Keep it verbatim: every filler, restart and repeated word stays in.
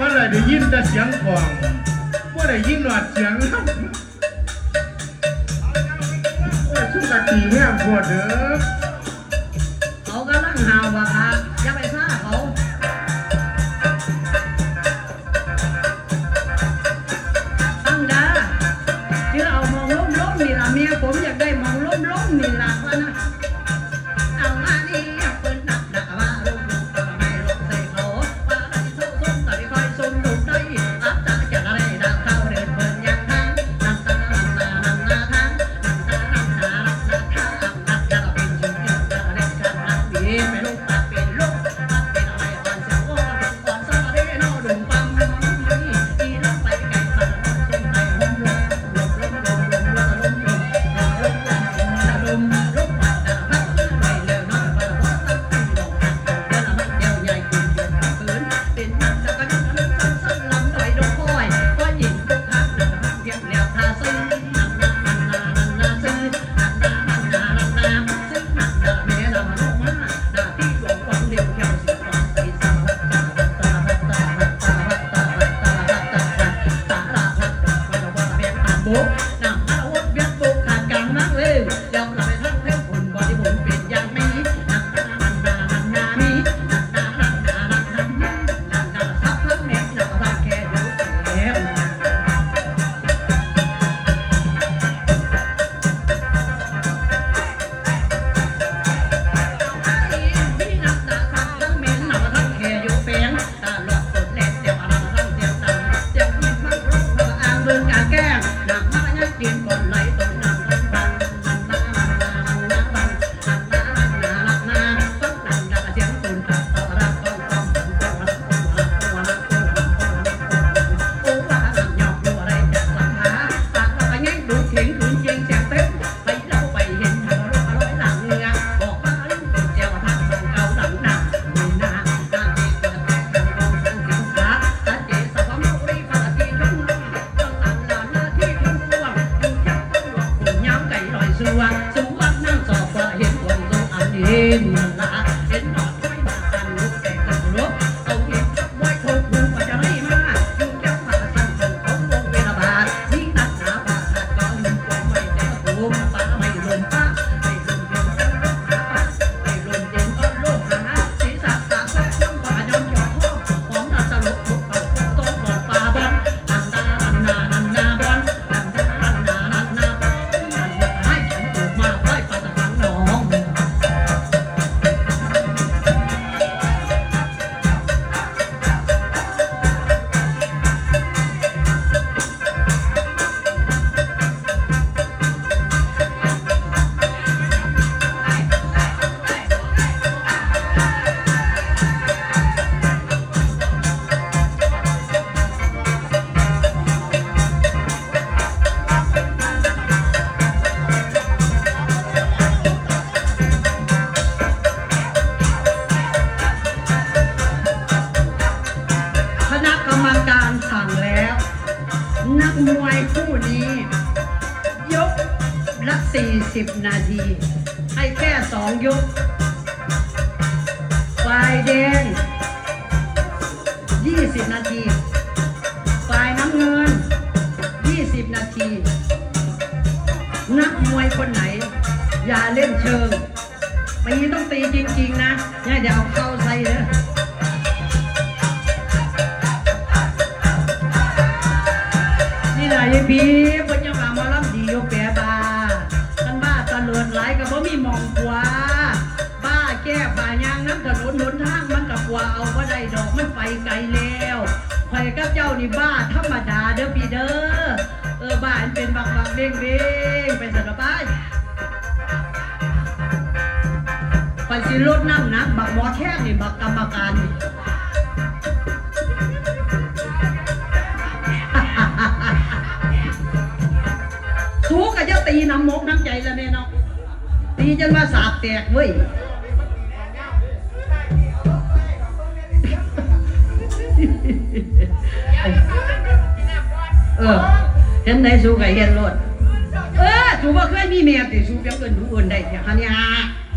อะไรได้ยินแต่เสียงกลองว่าได้ยินหลอดเสียงครับว่าชุกกะตีแห้งปวดเด้อเขาก็นั่งหาวว่าค่ะอย่าไปซ่าเขาตั้งดาที่เรามองล้มล้มนี่ละเมียผมอยากได้มองล้มล้มนี่ละว่านะเอามานี่เปิดหนักหนักว่าล้มล้มก็ไม่ล้มใส่เขาว่าได้โซ่ส้มแต่ไม่ค่อยส้มดุได้อาจจะจะอะไรดังเข้าเดินเปิดยังทางนั่งตานั่งตานั่งตาทางนั่งตานั่งตานั่งตาทางนั่งตาเป็นจริงจริงจะเล่นกันนักบีไม่รู้ตัดเป็นลูกตัดเป็นอะไรก่อนเสียวว่าก่อนสักอะไรนอดุมปังไม่อีรับไปไก่ปังส้มไก่หอมลมลมลมลมลมลมลมลมลมลมลมปัดดาพัดไปเร็วน้อยไปแล้วตั้งตีดอกเดินมันเดียวใหญ่กินเดือดฝืนเป็นน้ำจะกันน้ำสั้นสั้นลำหน่อยดอกคอยก็หญิงทุกครั้งหนึ่งเพียงแนวทาซึ้งนันนานันนานันนาซึ้งนันนานันนานันนาซึ้งนันนาแม่ละมันลงมาหน้าที่หลงความเดียวแค่เสียความตีสาวตาตาตาตาตาตาตาตาตาตาตาตาตาว่าเพียงอ่านบุ๊กน้ำมันวดเวียนบุ๊กขาดกลางนักเร็วเดี๋ยวเราไปทั้งเท่าคนบ่ที่ผมเป็นอย่างนี้นันนานันนานันนามีนันนานันนานันนานันนาซับทั้งแม่นับทั้งแค่เดียวแค่พี่นับตาซับทั้งเม็ดนับทั้งแค่อยู่เปียงตาหลอดสดเล็ดเดี๋ยวอะไรทั้งเดียวตังเดี๋ยวมีมันรู้พระอ่างเบิ่งอ่างแก้งนับมายังกินก่อนไหลตรงน้ำต้นบังนันนานันนานันนาบังนันนานันนานันนาต้นนันนาเสียงตุนตัดต่อรักต้องต้องต้องรักต้องรักต้องรักต้องรักโอ้ว่าหลังหยอกดูอะไรจากสังหาปากว่าไงดูเข่งคืนเจียงแสบเต็มไปเล่าไปเห็นทางรถอร่อยหลังเงือบอกว่าลิ้นเป็นเจียวทางสังเกาหลังหนักมีหน้าหน้าที่เกิดแตกดังกองสังสิงขาตาเจสาวมุรีปาตีรุ่งรุ่งหลังหลังหน้าที่รุ่งร่วงดูจับต้องหลอกคนย้ำไก่ลอยสัวสมวัดนั่งสอบว่าเห็นคนทรงอันเห็นนั่นละเห็นหนอดไว้มากันลุกแต่กันลุกเอาเห็นจับไว้ถูกหูว่าจะไม่มาอยู่จับมาสิ่งของเขาลงเวลาบาทนี่นักหนาบาทก็ลุ่มกว่าไม่แต่ภูมิป้าไม่ลมป้าไม่ลมเย็นก็ลมหาไม่ลมเย็นก็ลมหาศีรษะตาแซ่บน้ำตายอมหยอดห้องของนาสลุกทุกเอาต้นบอลปลาบอลนันนานันนานันนาบอลนันนานันนานันนานันนาให้ฉันถูกมาไล่ปลาตะขังน้องคณะกรรมการสั่งแล้วนักมวยคู่นี้ยกละสี่สิบนาทีให้แค่สองยกฝ่ายแดงยี่สิบนาทีฝ่ายน้ำเงินยี่สิบนาทีนักมวยคนไหนอย่าเล่นเชิงตีต้องตีจริงๆนะอย่าเดี๋ยวเอาเข้าใส่เลยนี่แหละยายพี่เพิ่นยังมามาล้ำดีอยู่แปรบาท่านบ้าตะเลิดไหลก็บ่มีมองกว่าบ้าแก้ป่ายางน้ำถนนหนทางมันกับกว่าเอาบ่ได้ดอกมันไปไกลแล้วไผกับเจ้านี่บ้าธรรมดาเด้อพี่เด้อเออบ้าอันเป็นบักบักเด้งเด้งเป็นสัตว์บ้านไปสิรถน้ำหนักบักหมอแท่งนี่บักกรรมการนี่สู้กับเจ้าตีน้ำมกน้ำใจแล้วเนี่ยเนาะตีจนว่าสาบแตกเว้ยเออเห็นไหนสู้กับเห็นรถเออสู้ว่าเคยมีเมียติสู้เพียงเกินดูอื่นได้อย่างนี้ฮะ